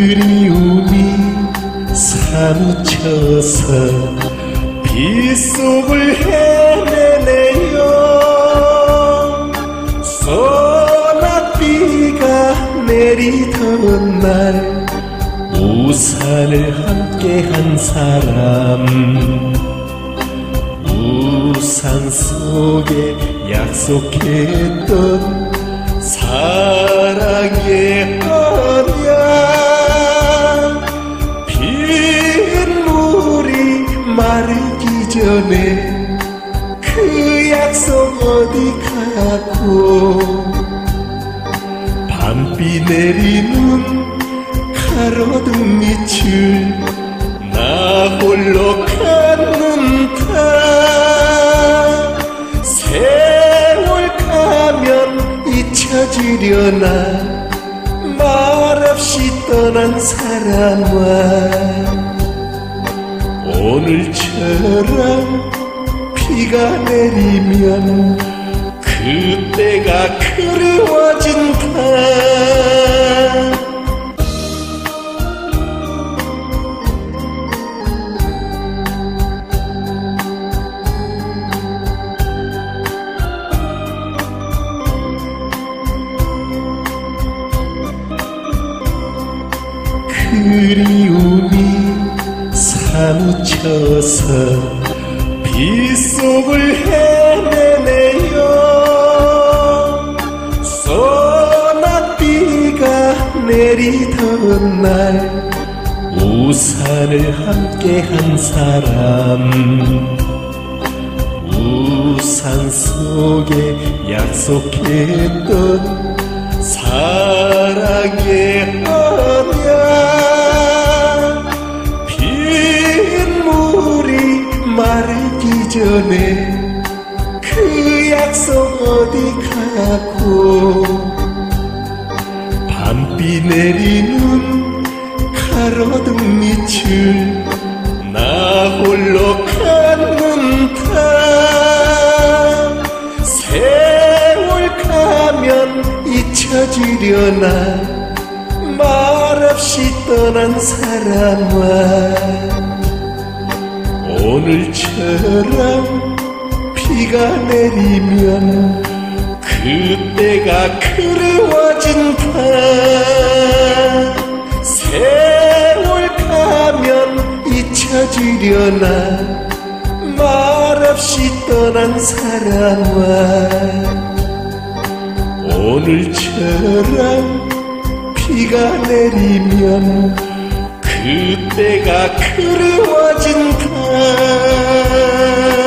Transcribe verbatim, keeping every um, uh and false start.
그리움이 사무쳐서 빗속을 헤매네요. 소나비가 내리던 날 우산을 함께한 사람, 우산 속에 약속했던 사랑의 언약, 빗물이 마르기 전에 그 약속 어디 가고, 밤비 내리는 가로등 밑을 나 홀로 걷는다. 세월 가면 잊혀지려나 말없이 떠난 사람아, 오늘처럼 비가 내리면 그때가 그리워진다. 그리움이 사무쳐서 빗속을 헤매네요. 소나비가 내리던 날 우산을 함께한 사람, 우산 속에 약속했던 사랑의 언약, 빗물이 마르기 전에 그 약속 어디 가고, 밤비 내리는 가로등 밑을 나 홀로 걷는다. 세월 가면 잊혀지려나 말없이 떠난 사람아, 오늘처럼 비가 내리면 그때가 그리워진다. 세월 가면 잊혀지려나 말없이 떠난 사람아, 오늘처럼 비가 내리면 그때가 그리워진다.